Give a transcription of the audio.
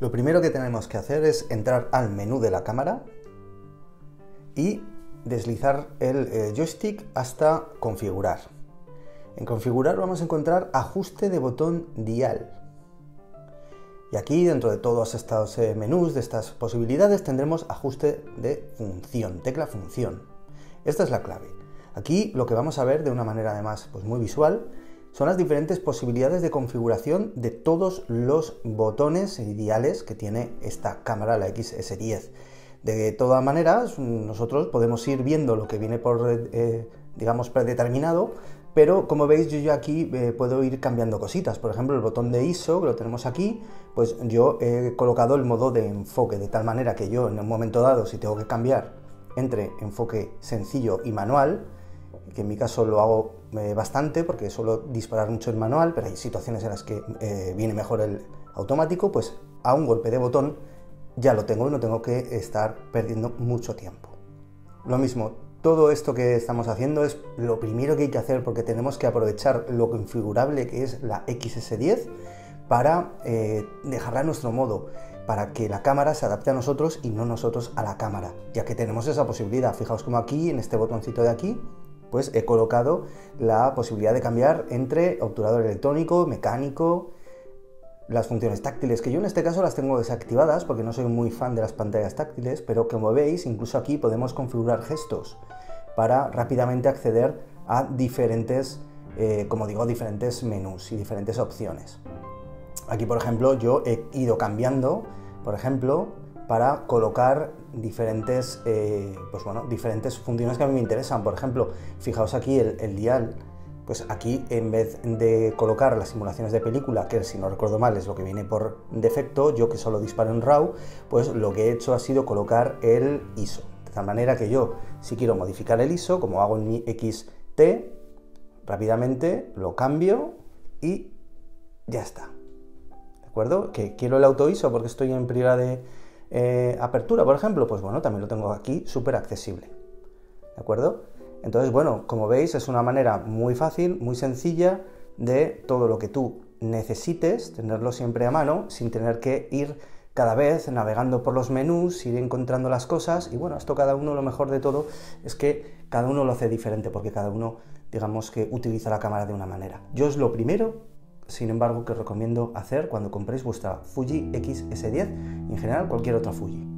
Lo primero que tenemos que hacer es entrar al menú de la cámara y deslizar el joystick hasta configurar. En configurar vamos a encontrar ajuste de botón dial. Y aquí, dentro de todos estos menús, de estas posibilidades, tendremos ajuste de función, tecla función. Esta es la clave. Aquí lo que vamos a ver de una manera además pues muy visual son las diferentes posibilidades de configuración de todos los botones y diales que tiene esta cámara, la XS10. De todas maneras, nosotros podemos ir viendo lo que viene por, digamos, predeterminado, pero como veis yo ya aquí puedo ir cambiando cositas. Por ejemplo, el botón de ISO, que lo tenemos aquí, pues yo he colocado el modo de enfoque, de tal manera que yo en un momento dado, si tengo que cambiar entre enfoque sencillo y manual, que en mi caso lo hago bastante porque suelo disparar mucho en manual, pero hay situaciones en las que viene mejor el automático, pues a un golpe de botón ya lo tengo y no tengo que estar perdiendo mucho tiempo. Lo mismo, todo esto que estamos haciendo es lo primero que hay que hacer porque tenemos que aprovechar lo configurable que es la XS10 para dejarla a nuestro modo, para que la cámara se adapte a nosotros y no nosotros a la cámara, ya que tenemos esa posibilidad. Fijaos como aquí, en este botoncito de aquí, pues he colocado la posibilidad de cambiar entre obturador electrónico, mecánico, las funciones táctiles, que yo en este caso las tengo desactivadas porque no soy muy fan de las pantallas táctiles, pero como veis, incluso aquí podemos configurar gestos para rápidamente acceder a diferentes, como digo, diferentes menús y diferentes opciones. Aquí, por ejemplo, yo he ido cambiando, por ejemplo, para colocar diferentes, diferentes funciones que a mí me interesan. Por ejemplo, fijaos aquí el dial, pues aquí en vez de colocar las simulaciones de película, que si no recuerdo mal es lo que viene por defecto, yo que solo disparo en RAW, pues lo que he hecho ha sido colocar el ISO. De tal manera que yo, si quiero modificar el ISO, como hago en mi XT, rápidamente lo cambio y ya está. ¿De acuerdo? Que quiero el auto ISO porque estoy en prioridad de apertura, por ejemplo, pues bueno, también lo tengo aquí súper accesible. ¿De acuerdo? Entonces, bueno, como veis, es una manera muy fácil, muy sencilla de todo lo que tú necesites, tenerlo siempre a mano, sin tener que ir cada vez navegando por los menús, ir encontrando las cosas. Y bueno, esto cada uno, lo mejor de todo es que cada uno lo hace diferente, porque cada uno, digamos, que utiliza la cámara de una manera. Yo es lo primero, sin embargo, que os recomiendo hacer cuando compréis vuestra Fuji XS10 y en general cualquier otra Fuji.